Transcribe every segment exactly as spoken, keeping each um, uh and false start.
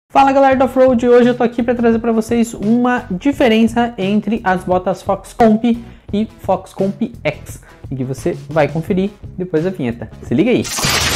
Fala galera do Offroad, hoje eu tô aqui para trazer para vocês uma diferença entre as botas Fox Comp e Fox Comp X, e que você vai conferir depois da vinheta. Se liga aí!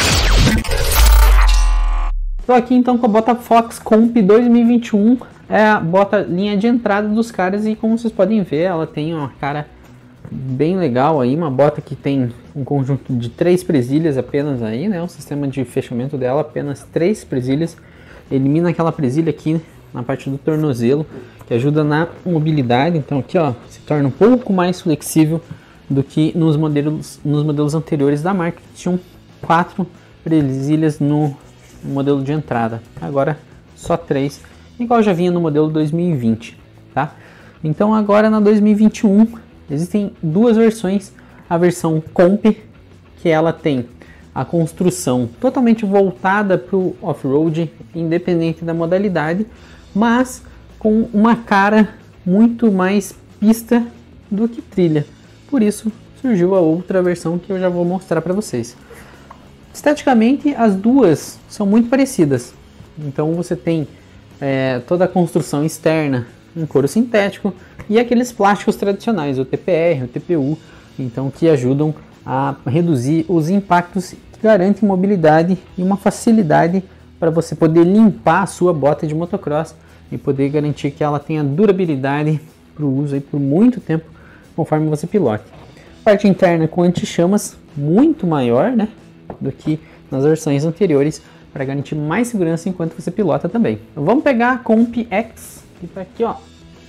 Tô aqui então com a bota Fox Comp dois mil e vinte e um, é a bota linha de entrada dos caras e como vocês podem ver ela tem uma cara bem legal aí, uma bota que tem um conjunto de três presilhas apenas aí, né? O sistema de fechamento dela apenas três presilhas. Elimina aquela presilha aqui na parte do tornozelo, que ajuda na mobilidade. Então aqui ó, se torna um pouco mais flexível do que nos modelos, nos modelos anteriores da marca, que tinham quatro presilhas no modelo de entrada. Agora só três, igual já vinha no modelo dois mil e vinte, tá? Então agora na dois mil e vinte e um existem duas versões. A versão Comp, que ela tem a construção totalmente voltada para o off-road, independente da modalidade, mas com uma cara muito mais pista do que trilha. Por isso surgiu a outra versão que eu já vou mostrar para vocês. Esteticamente as duas são muito parecidas. Então você tem é, toda a construção externa em couro sintético e aqueles plásticos tradicionais, o T P R, o T P U, então que ajudam a reduzir os impactos, que garantem mobilidade e uma facilidade para você poder limpar a sua bota de motocross e poder garantir que ela tenha durabilidade para o uso aí por muito tempo conforme você pilote. Parte interna com anti-chamas muito maior, né, do que nas versões anteriores, para garantir mais segurança enquanto você pilota também. Então, vamos pegar a Comp X, que está aqui, ó.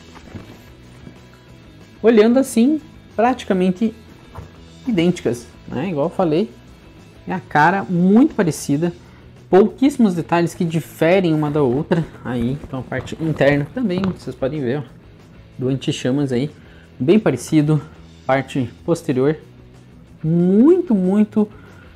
Olhando assim, praticamente idênticas, né? Igual eu falei, é a cara muito parecida, pouquíssimos detalhes que diferem uma da outra. Aí, então a parte interna também, vocês podem ver, ó, do anti-chamas aí, bem parecido. Parte posterior, muito, muito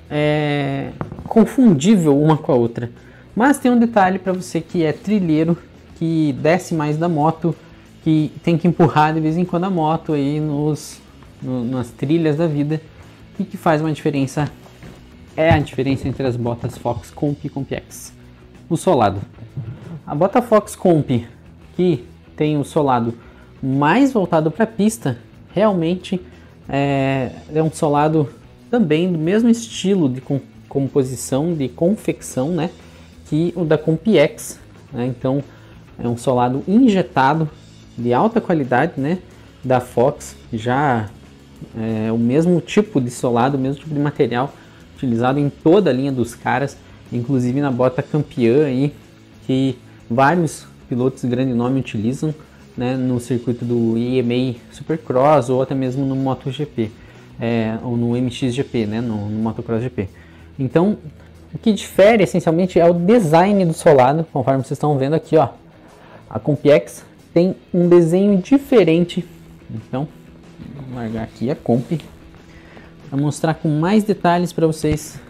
é, confundível uma com a outra. Mas tem um detalhe para você que é trilheiro, que desce mais da moto, que tem que empurrar de vez em quando a moto aí nos No, nas trilhas da vida, e que faz uma diferença, é a diferença entre as botas Fox Comp e Comp X. O solado. A bota Fox Comp, que tem o solado mais voltado para a pista, realmente é, é um solado também do mesmo estilo de com, composição, de confecção, né, que o da Comp X, né? Então é um solado injetado de alta qualidade, né, da Fox, já é, o mesmo tipo de solado, o mesmo tipo de material utilizado em toda a linha dos caras, inclusive na bota campeã aí, que vários pilotos de grande nome utilizam, né, no circuito do I M A Supercross ou até mesmo no MotoGP, é, ou no M X G P, né, no, no Motocross G P. Então, o que difere essencialmente é o design do solado, conforme vocês estão vendo aqui, ó. A Comp X tem um desenho diferente, então vou largar aqui a Comp para mostrar com mais detalhes para vocês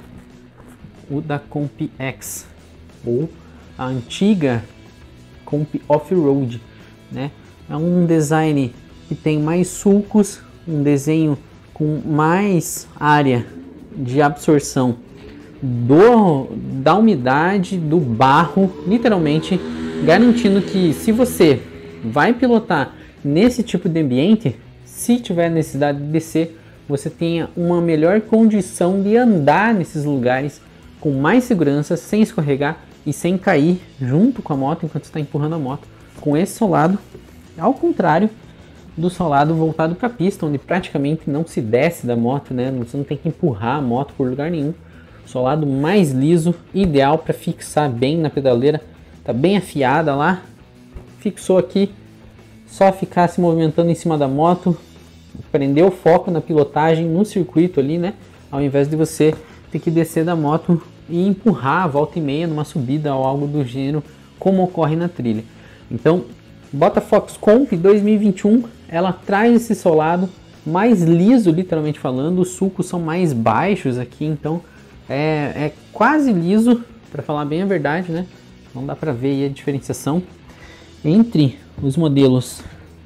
o da Comp X, ou a antiga Comp Off-Road, né? É um design que tem mais sulcos, um desenho com mais área de absorção do, da umidade, do barro, literalmente garantindo que se você vai pilotar nesse tipo de ambiente, se tiver necessidade de descer, você tenha uma melhor condição de andar nesses lugares com mais segurança, sem escorregar e sem cair junto com a moto enquanto está empurrando a moto, com esse solado, ao contrário do solado voltado para a pista, onde praticamente não se desce da moto, né? Você não tem que empurrar a moto por lugar nenhum. Solado mais liso, ideal para fixar bem na pedaleira, tá bem afiada lá, fixou aqui, só ficar se movimentando em cima da moto, prender o foco na pilotagem, no circuito ali, né? Ao invés de você ter que descer da moto e empurrar a volta e meia numa subida ou algo do gênero, como ocorre na trilha. Então, bota Fox Comp dois mil e vinte e um, ela traz esse solado mais liso, literalmente falando. Os sulcos são mais baixos aqui, então é, é quase liso, para falar bem a verdade, né? Não dá para ver aí a diferenciação entre os modelos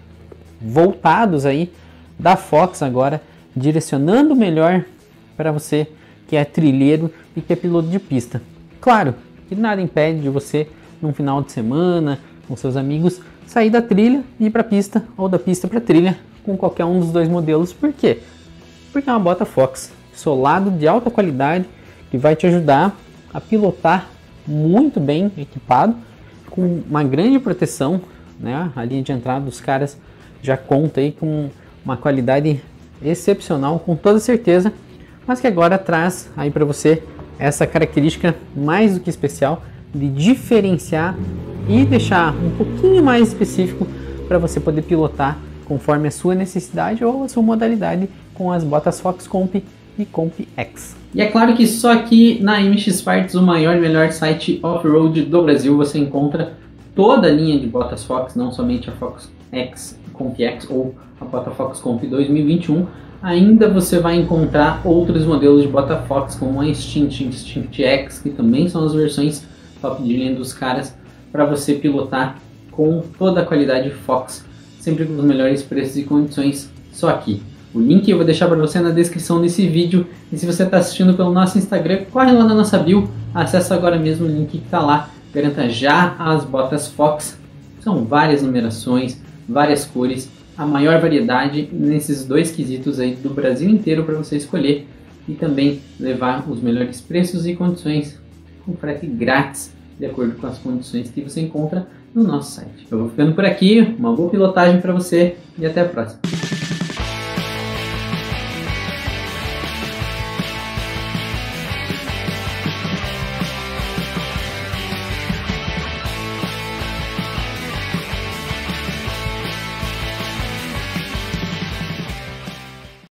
voltados aí da Fox agora, direcionando melhor para você que é trilheiro e que é piloto de pista. Claro que nada impede de você num final de semana, com seus amigos, sair da trilha e ir para a pista, ou da pista para a trilha, com qualquer um dos dois modelos. Por quê? Porque é uma bota Fox solado de alta qualidade, que vai te ajudar a pilotar muito bem equipado, com uma grande proteção, né? A linha de entrada dos caras já conta aí com uma qualidade excepcional, com toda certeza, mas que agora traz aí para você essa característica mais do que especial de diferenciar e deixar um pouquinho mais específico para você poder pilotar conforme a sua necessidade ou a sua modalidade com as botas Fox Comp e Comp X. E é claro que só aqui na M X Parts, o maior e melhor site off-road do Brasil, você encontra toda a linha de botas Fox, não somente a Fox X, Comp X ou a bota Fox Comp dois mil e vinte e um. Ainda você vai encontrar outros modelos de bota Fox, como a Instinct, Instinct X, que também são as versões top de linha dos caras, para você pilotar com toda a qualidade Fox, sempre com os melhores preços e condições, só aqui. O link eu vou deixar para você na descrição desse vídeo, e se você está assistindo pelo nosso Instagram, corre lá na nossa bio, acessa agora mesmo o link que está lá, garanta já as botas Fox. São várias numerações, várias cores, a maior variedade nesses dois quesitos aí do Brasil inteiro para você escolher, e também levar os melhores preços e condições com frete grátis, de acordo com as condições que você encontra no nosso site. Eu vou ficando por aqui, uma boa pilotagem para você e até a próxima.